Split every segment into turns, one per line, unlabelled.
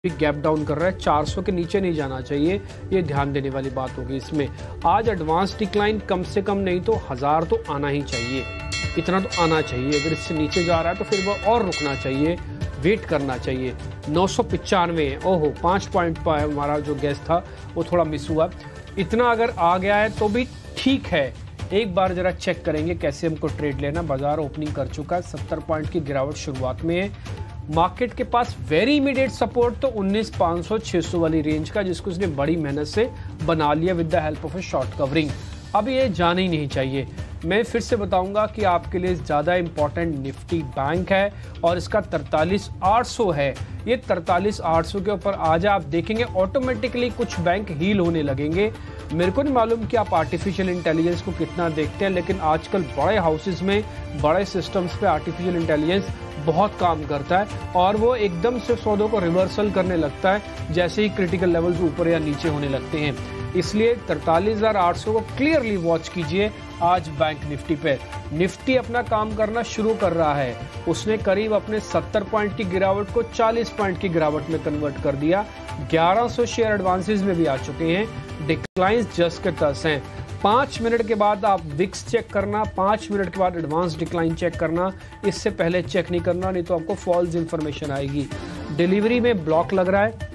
Gap down कर रहा है, 400 के नीचे नहीं जाना चाहिए, ये ध्यान देने वाली बात होगी इसमें। आज एडवांस डिक्लाइन कम से कम नहीं तो 1000 तो आना ही चाहिए, इतना तो आना चाहिए। अगर इससे नीचे जा रहा है तो फिर वो और रुकना चाहिए, वेट करना चाहिए। 995, ओहो 5 पॉइंट पर हमारा जो गैस था वो थोड़ा मिस हुआ। इतना अगर आ गया है तो भी ठीक है। एक बार जरा चेक करेंगे कैसे हमको ट्रेड लेना। बाजार ओपनिंग कर चुका है, 70 पॉइंट की गिरावट शुरुआत में है। मार्केट के पास वेरी इमीडिएट सपोर्ट तो 19,500-600 वाली रेंज का, जिसको उसने बड़ी मेहनत से बना लिया with the help of a short covering. अब ये जाना ही नहीं चाहिए। मैं फिर से बताऊंगा कि आपके लिए ज़्यादा इंपॉर्टेंट निफ्टी बैंक है और इसका 43,800 है। ये 43,800 के ऊपर आ जाए, आप देखेंगे ऑटोमेटिकली कुछ बैंक हील होने लगेंगे। मेरे को नहीं मालूम कि आप आर्टिफिशियल इंटेलिजेंस को कितना देखते हैं, लेकिन आजकल बड़े हाउसेस में, बड़े सिस्टम्स पे आर्टिफिशियल इंटेलिजेंस बहुत काम करता है और वो एकदम से सौदों को रिवर्सल करने लगता है जैसे ही क्रिटिकल लेवल्स ऊपर या नीचे होने लगते हैं। इसलिए 43,800 को क्लियरली वॉच कीजिए। आज बैंक निफ्टी पे निफ्टी अपना काम करना शुरू कर रहा है। उसने करीब अपने 70 पॉइंट की गिरावट को 40 पॉइंट की गिरावट में कन्वर्ट कर दिया। 1100 शेयर एडवांसेस में भी आ चुके हैं। डिक्लाइंस जस्ट के तस हैं। 5 मिनट के बाद आप विक्स चेक करना, 5 मिनट के बाद एडवांस डिक्लाइन चेक करना, इससे पहले चेक नहीं करना, नहीं तो आपको फॉल्स इंफॉर्मेशन आएगी। डिलीवरी में ब्लॉक लग रहा है,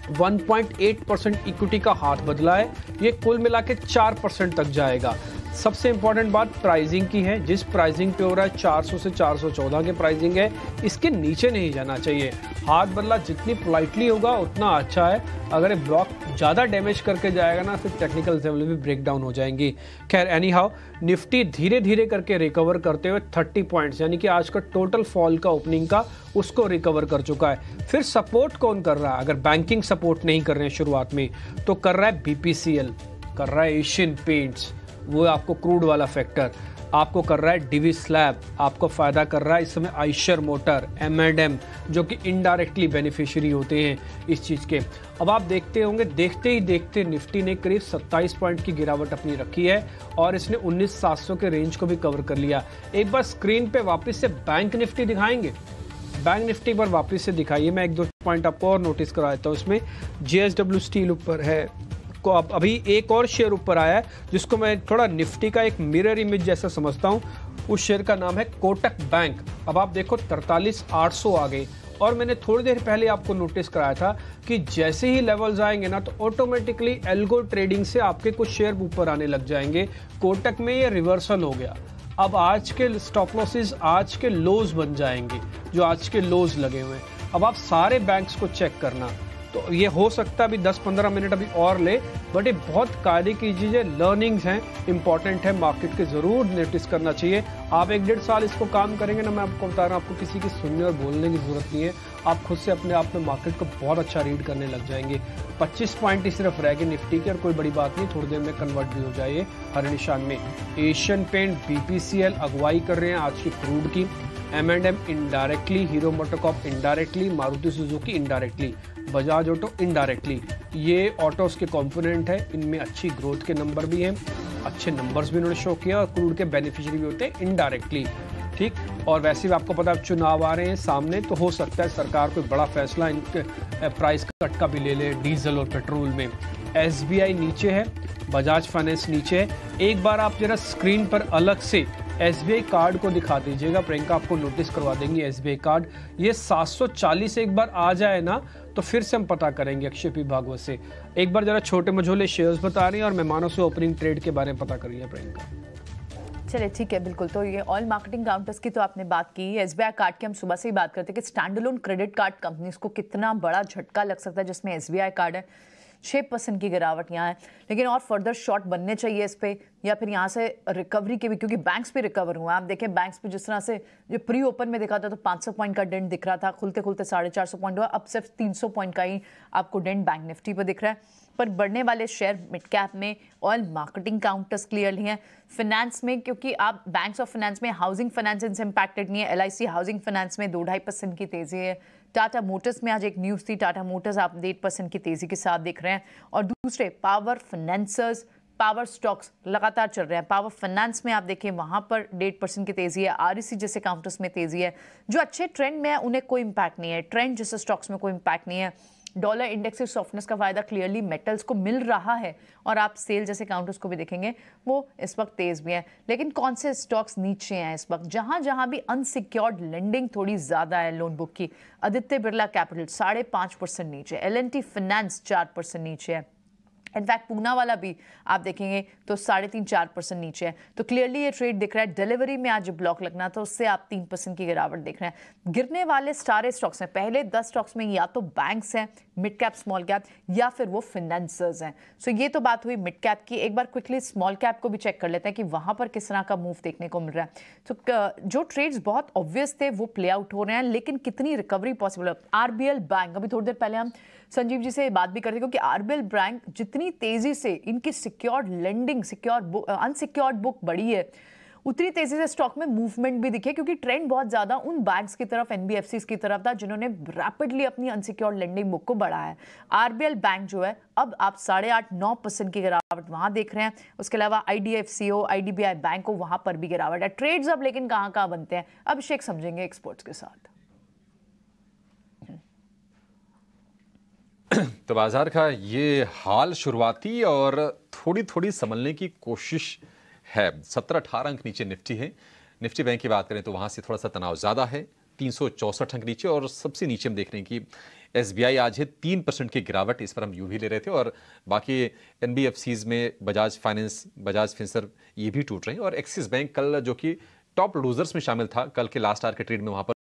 1.8% इक्विटी का हाथ बदला है, ये कुल मिला के 4% तक जाएगा। सबसे इंपॉर्टेंट बात प्राइसिंग की है, जिस प्राइसिंग पे हो रहा है 400 से 414 के प्राइसिंग है, इसके नीचे नहीं जाना चाहिए। हाथ बदला जितनी पोलाइटली होगा उतना अच्छा है। अगर ये ब्लॉक ज़्यादा डैमेज करके जाएगा ना, फिर टेक्निकल लेवल भी ब्रेक डाउन हो जाएंगी। खैर एनी हाउ, निफ्टी धीरे धीरे करके रिकवर करते हुए 30 पॉइंट्स यानी कि आज का टोटल फॉल का ओपनिंग का उसको रिकवर कर चुका है। फिर सपोर्ट कौन कर रहा है? अगर बैंकिंग सपोर्ट नहीं कर रहे हैं शुरुआत में, तो कर रहा है BPCL, कर रहा है एशियन पेंट्स, वो आपको क्रूड वाला फैक्टर, आपको कर रहा है डिवी स्लैब, आपको फायदा कर रहा है इस समय आइशर मोटर, M&M, जो कि इनडायरेक्टली बेनिफिशियरी होते हैं इस चीज़ के। अब आप देखते होंगे, देखते ही देखते निफ्टी ने करीब 27 पॉइंट की गिरावट अपनी रखी है और इसने 19,700 के रेंज को भी कवर कर लिया। एक बार स्क्रीन पे वापस से बैंक निफ्टी दिखाएंगे, बैंक निफ्टी पर वापस से दिखाइए। मैं 1-2 पॉइंट आपको और नोटिस कराता हूँ। इसमें JSW स्टील ऊपर है, को अभी एक और शेयर ऊपर आया है जिसको मैं थोड़ा निफ्टी का एक मिरर इमेज जैसा समझता हूं। उस शेयर का नाम है कोटक बैंक। अब आप देखो 43,800 आ गए और मैंने थोड़ी देर पहले आपको नोटिस कराया था कि जैसे ही लेवल्स आएंगे ना, तो ऑटोमेटिकली एल्गो ट्रेडिंग से आपके कुछ शेयर ऊपर आने लग जाएंगे। कोटक में ये रिवर्सल हो गया। अब आज के स्टॉप लॉसेस आज के लोज बन जाएंगे, जो आज के लोज लगे हुए हैं। अब आप सारे बैंक्स को चेक करना, तो ये हो सकता है अभी 10-15 मिनट अभी और ले, बट ये बहुत कायदे की चीज़ें, लर्निंग्स हैं, इंपॉर्टेंट है, मार्केट के ज़रूर नोटिस करना चाहिए। आप 1-1.5 साल इसको काम करेंगे ना, मैं आपको बता रहा हूँ, आपको किसी की सुनने और बोलने की ज़रूरत नहीं है। आप खुद से अपने आप में मार्केट को बहुत अच्छा रीड करने लग जाएंगे। 25 पॉइंट ही सिर्फ रह गए निफ्टी के और कोई बड़ी बात नहीं, थोड़ी देर में कन्वर्ट भी हो जाए हर निशान में। एशियन पेंट, BPCL अगुवाई कर रहे हैं आज की क्रूड की, M&M indirectly, Hero MotoCorp indirectly, Maruti Suzuki indirectly, Bajaj Auto indirectly. ये ऑटोस के कंपोनेंट है, इनमें अच्छी ग्रोथ के नंबर भी हैं, अच्छे नंबर्स भी इन्होंने शो किया और क्रूड के बेनिफिशियरी भी होते हैं इनडायरेक्टली। ठीक, और वैसे भी आपको पता है चुनाव आ रहे हैं सामने, तो हो सकता है सरकार कोई बड़ा फैसला इनके प्राइस कट का भी ले ले डीजल और पेट्रोल में। SBI नीचे है, बजाज फाइनेंस नीचे है। एक बार आप जरा स्क्रीन पर अलग से SBI कार्ड को दिखा दीजिएगा, प्रियंका आपको नोटिस करवा देंगी SBI कार्ड। ये 740 एक बार आ जाए ना, तो फिर से हम पता करेंगे अक्षय P भागवत से। एक बार जरा छोटे मझोले शेयर्स बता रही हैं और मेहमानों से ओपनिंग ट्रेड के बारे में पता करिए प्रियंका।
चलिए ठीक है, बिल्कुल। तो ये ऑयल मार्केटिंग काउंटर्स की तो आपने बात की, SBI कार्ड की हम सुबह से ही बात करते हैं कि stand alone credit card companies को कितना बड़ा झटका लग सकता है, जिसमें SBI कार्ड है। 6% की गिरावट यहाँ है, लेकिन और फर्दर शॉर्ट बनने चाहिए इस पे, या फिर यहाँ से रिकवरी के भी, क्योंकि बैंक्स पे रिकवर हुआ है। आप देखें बैंक्स पे जिस तरह से जो प्री ओपन में दिखा था तो 500 पॉइंट का डेंट दिख रहा था, खुलते खुलते 450 पॉइंट हुआ, अब सिर्फ 300 पॉइंट का ही आपको डेंट बैंक निफ्टी पर दिख रहा है। पर बढ़ने वाले शेयर मिड कैप में, ऑयल मार्केटिंग काउंटर्स क्लियरली हैं, फिनेंस में, क्योंकि आप बैंक्स और फाइनेंस में, हाउसिंग फाइनेंस इनसे इंपैक्टेड नहीं है। LIC हाउसिंग फाइनेंस में 2-2.5% की तेजी है। टाटा मोटर्स में आज एक न्यूज़ थी, टाटा मोटर्स आप 1.5% की तेजी के साथ दिख रहे हैं। और दूसरे पावर फाइनेंसर्स, पावर स्टॉक्स लगातार चल रहे हैं। पावर फाइनेंस में आप देखें वहां पर 1.5% की तेजी है। REC जैसे काउंटर्स में तेजी है। जो अच्छे ट्रेंड में है उन्हें कोई इंपैक्ट नहीं है, ट्रेंड जैसे स्टॉक्स में कोई इंपैक्ट नहीं है। डॉलर इंडेक्स से सॉफ्टनेस का फायदा क्लियरली मेटल्स को मिल रहा है और आप सेल जैसे काउंटर्स को भी देखेंगे वो इस वक्त तेज भी हैं। लेकिन कौन से स्टॉक्स नीचे हैं इस वक्त? जहां भी अनसिक्योर्ड लेंडिंग थोड़ी ज्यादा है लोन बुक की, आदित्य बिरला कैपिटल 5.5% नीचे, L&T फाइनेंस 4% नीचे है, इनफैक्ट पूना वाला भी आप देखेंगे तो 3.5-4% नीचे है। तो क्लियरली ये ट्रेड दिख रहा है। डिलीवरी में आज ब्लॉक लगना था, उससे आप 3% की गिरावट देख रहे हैं। गिरने वाले सारे स्टॉक्स हैं, पहले 10 स्टॉक्स में या तो बैंक्स हैं, मिड कैप स्मॉल कैप, या फिर वो फाइनेंसर्स हैं। सो ये तो बात हुई मिड कैप की। एक बार क्विकली स्मॉल कैप को भी चेक कर लेते हैं कि वहां पर किस तरह का मूव देखने को मिल रहा है। तो जो ट्रेड्स बहुत ऑब्वियस थे वो प्ले आउट हो रहे हैं, लेकिन कितनी रिकवरी पॉसिबल है? आरबीएल बैंक, अभी थोड़ी देर पहले हम संजीव जी से बात भी करते क्योंकि आरबीएल बैंक जितनी तेजी से इनकी सिक्योर्ड लेंडिंग, अनसिक्योर्ड बुक बढ़ी है, उतनी तेजी से स्टॉक में मूवमेंट भी दिखे, क्योंकि ट्रेंड बहुत ज्यादा उन बैंक्स की तरफ, एनबीएफसीज की तरफ था जिन्होंने रैपिडली अपनी अनसिक्योर्ड लेंडिंग बुक को बढ़ाया है। आरबीएल बैंक जो है अब आप 8.5-9% की गिरावट वहां देख रहे हैं। उसके अलावा आईडीएफसीओ, आईडीबीआई बैंक को वहां पर भी गिरावट है। ट्रेड्स अब लेकिन कहां बनते हैं, अभिषेक समझेंगे एक्सपर्ट्स के साथ।
तो बाजार का ये हाल शुरुआती और थोड़ी थोड़ी संभलने की कोशिश है। 17-18 अंक नीचे निफ्टी है। निफ्टी बैंक की बात करें तो वहां से थोड़ा सा तनाव ज्यादा है, 364 अंक नीचे। और सबसे नीचे हम देख रहे हैं कि एसबीआई आज है 3% की गिरावट, इस पर हम यूं भी ले रहे थे। और बाकी एनबीएफसीज में बजाज फाइनेंस, बजाज फिंसर्व ये भी टूट रहे हैं। और एक्सिस बैंक कल जो कि टॉप लूजर्स में शामिल था, कल के लास्ट आवर के ट्रेड में वहां पर